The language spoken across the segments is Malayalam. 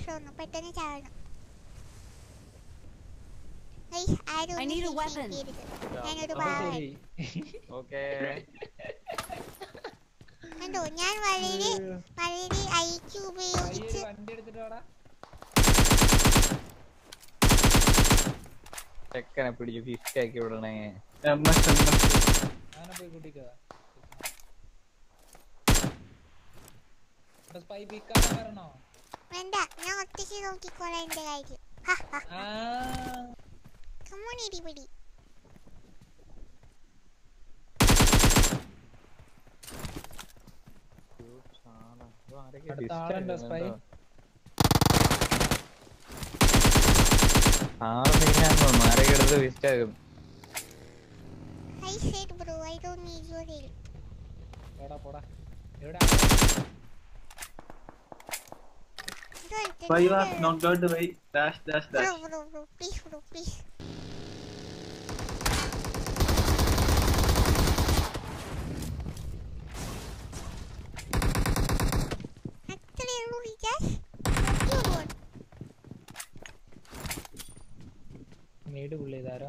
പ്രശ്നമൊന്നും പെട്ടെന്ന് ചാവണം. I need a weapon. ഞാനൊരു പാവായി. കണ്ടോ ഞാൻ വളരെ വളരെ ഐക്യു ഉപയോഗിച്ച് ചെക്കനെ പിടിച്ച് ഫിസ്റ്റാക്കി വിടണേ. വേണ്ട, ഞാൻ ഒറ്റയ്ക്ക് നോക്കിക്കോളാം എന്റെ കാര്യം. കമ്മൂണിടി പിടി. ആരെടുത്ത് ഫിസ്റ്റാകും. I said bro, I don't need your help. പോടാ Why you are not going to wait? Dash. Bro, please. നീട് പുള്ളി ഇതാരോ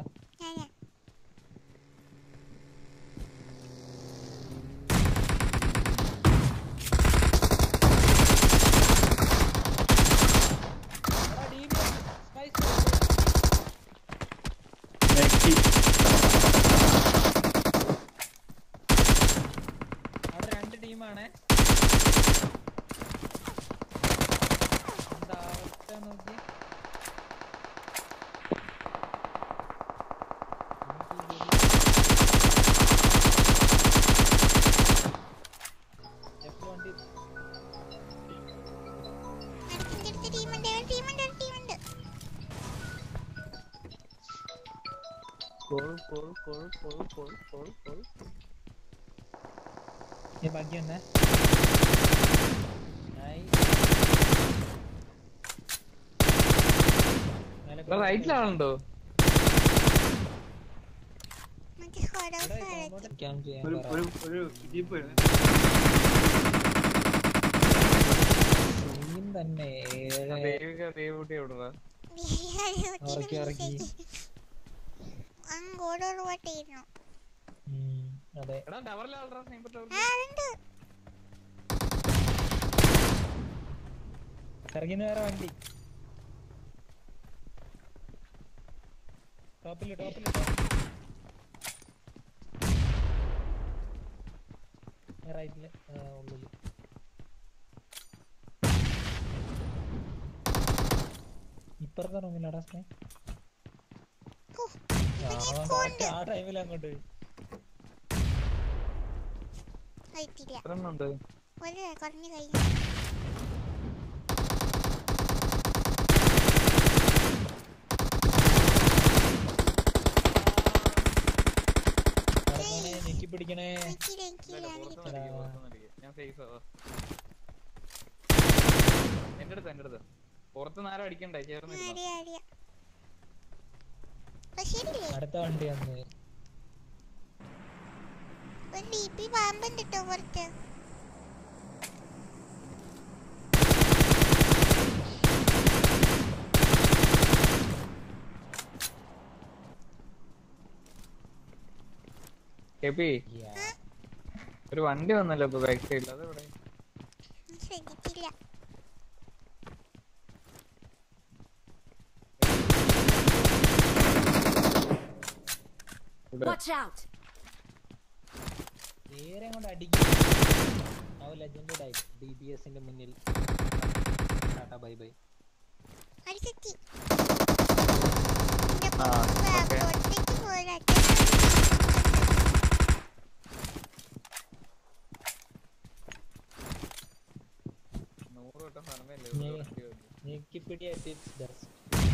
അവിടെ രണ്ട് ടീമാണ്. എന്താ അവസ്ഥ നോക്കി. ബാക്കി തന്നെ റൈറ്റിലാണുണ്ടോ? തന്നെ അതെ ഇറങ്ങി വേറെ വണ്ടി ടോപ്പില് റൈറ്റില് ഉള്ളില് ഇപ്പറത്തെ റൂമിലാടാ ആ ടൈമിൽ അങ്ങോട്ട് നീക്കി പിടിക്കണേ. എന്റെ അടുത്ത് പുറത്ത് നേരം അടിക്കണ്ടേ ചേർന്ന് അടുത്ത വണ്ടി വന്ന് പാമ്പുണ്ടോ പുറത്ത്? ഒരു വണ്ടി വന്നല്ലോ ഇപ്പൊ ബാക്ക് സൈഡിൽ. അതെവിടെ? ശ്രദ്ധിച്ചില്ല. Watch out. നേരെ അങ്ങോട്ട് അടിക്കും. ആ ലെജൻഡ് ഡൈ ഡിബിഎസിന്റെ മുന്നിൽ. Tata bye bye. അടിച്ചി. നീക്കിപ്പിടി ദർശ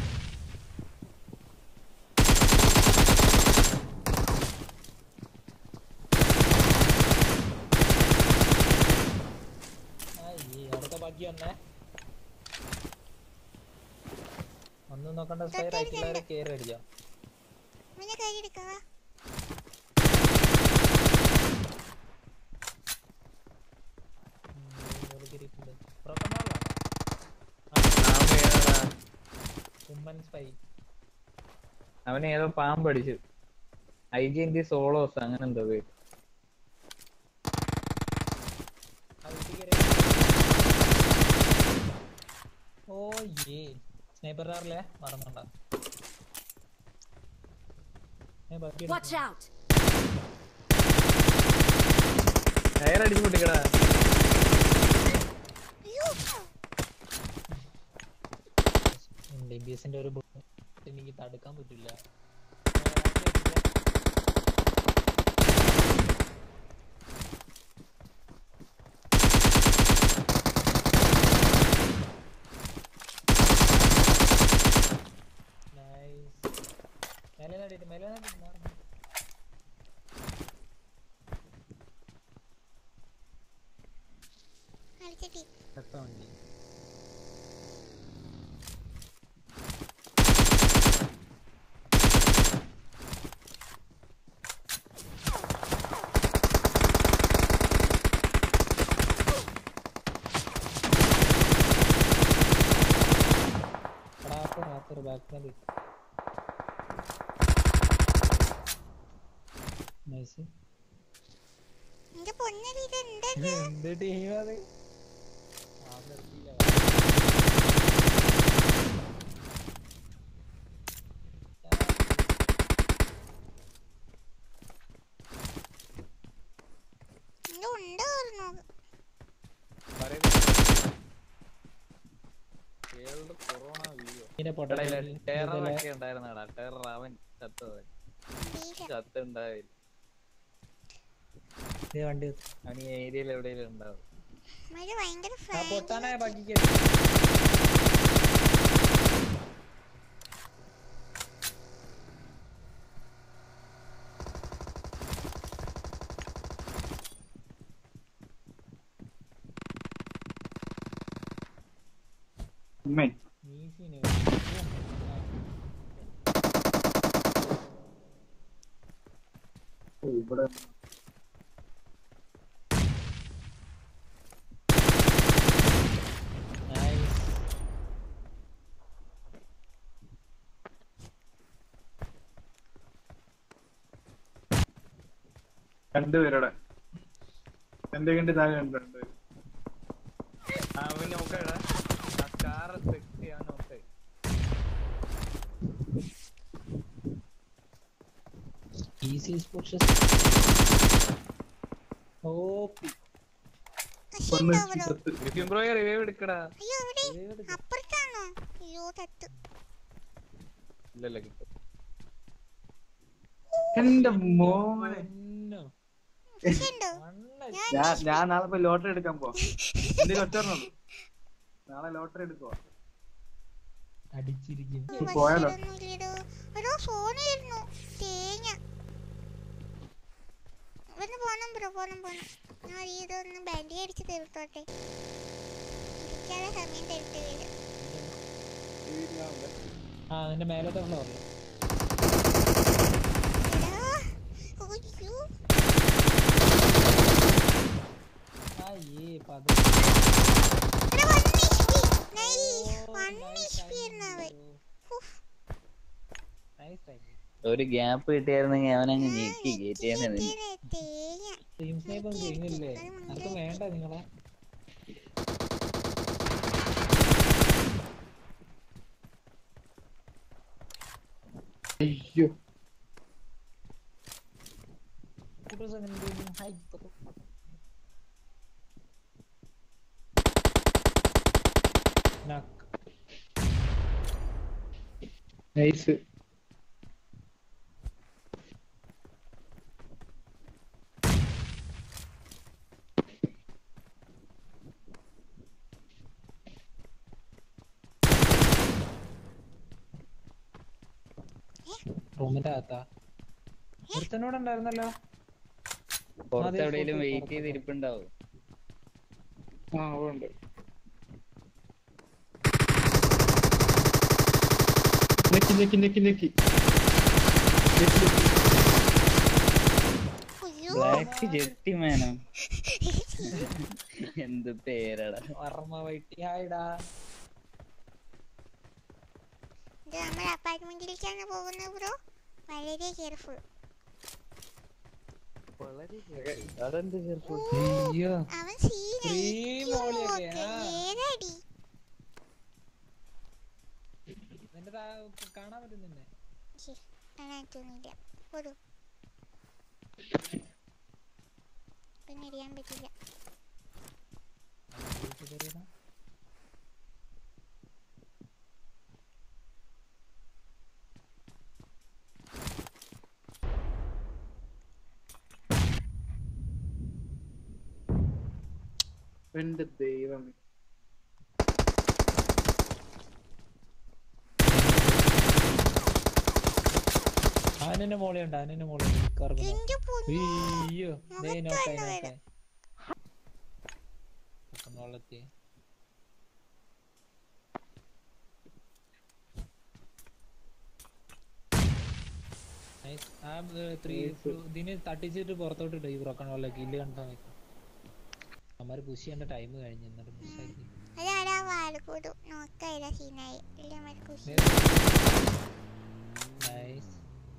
അടുത്ത ബാക്കി വന്നേ. ഒന്നും നോക്കണ്ട. റൈറ്റിലാരെ കേറി അടിക്കാം. German spy. അവന് ഏതോ പാമ്പ് അടിച്ചു. IGNT സോളോസ് അങ്ങനെ എന്തോ പേര്. ഓ ഏ സ്നൈപ്പർ കാറിലെ മറന്നുണ്ടാ. Watch out! ടയർ അടിച്ചു പൊട്ടിക്കടാ. DBSന്റെ ഒരു എനിക്ക് തടുക്കാൻ പറ്റില്ല. എന്റെ പൊന്നടി ഇതെന്തത്? എന്ത് ടീം അത്? ഏരിയയിൽ എവിടെയെങ്കിലും ഉണ്ടാവും. ഇവിടെ രണ്ടുപേരുടെ എന്റെ കണ്ടി താഴെ കണ്ടിട്ടുണ്ട്. എന്റെ മോനെ ഞാൻ നാളെ പോയി ലോട്ടറി എടുക്കാൻ പോവാ. എന്തെങ്കിലും ഒറ്റ നാളെ ലോട്ടറി എടുക്കുവാ. പോയാലോ? ഇതൊന്ന് ബാൻഡി അടിച്ച് തീർത്തോട്ടെ. സമയം തരുത്ത് വരും. മേലത്തെ ഒരു ഗ്യാപ്പ് കിട്ടിയായിരുന്നെങ്കിൽ അവനങ്ങ് ഞെക്കി കേറ്റിയാണ്. വേണ്ട നിങ്ങളെ അയ്യോ നൈസ്. റൂമിന്റെ അകത്താ ഒരുത്തനോട് ഉണ്ടായിരുന്നല്ലോ. പുറത്തെവിടെയും വെയിറ്റ് ചെയ്ത് ഇരിപ്പുണ്ടാവും. ഉണ്ട്. ബ്ലാക്ക് ജെട്ടി മാനോ എന്ത് പേരടാ. ഇത് നമ്മൾ അപ്പാർട്ട്മെന്റിലേക്കാണ് പോകുന്നത് ബ്രോ. വളരെ കെയർഫുൾ. അതെന്ത് ചെറുപ്പം അയ്യോ അവൻ ഈ മോളിയൊക്കെ, ഏതടി നിന്റെ കാണാൻ പറ്റുന്നുണ്ടേ. കാണാത്തൊന്നുമില്ല. ഒരു പിന്നെ അറിയാൻ പറ്റില്ല. എന്റെ ദൈവമേ. അവനെന്നെ മോളിയുണ്ട്, അവനെന്നെ മോളിയുണ്ട്. എന്റെ പൊന്നോ. അയ്യോ ദേ നോക്കായി നോക്കായി വെള്ളത്തി. ആ ഇതിന് തട്ടിച്ചിട്ട് പുറത്തോട്ട് ഇട്ടു. ഈ ബ്രോക്കൺ വല്ല കില്ല് കണ്ടാ നിൽക്കും. അമ്മമാര് പുഷ് ചെയ്യേണ്ട ടൈം കഴിഞ്ഞു. എന്നിട്ട് പുഷാക്കി അതാടാ വാൽക്കൂടും നോക്കായില്ല സീനായി. ഇല്ല മറ്റേ കുശി. നൈസ്.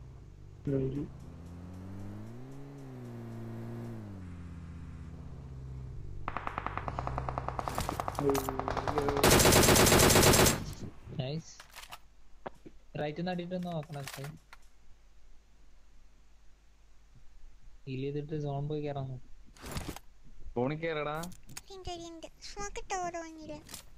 നൈസ്. റൈറ്റ് നടിയിട്ട് നോക്കണം. ഹീൽ ചെയ്തിട്ട് സോൺ പോയി കയറാൻ നോക്കും. ഫോണിൽ കയറടാ. സ്മോക്ക് ഇട്ടോ ഓടോ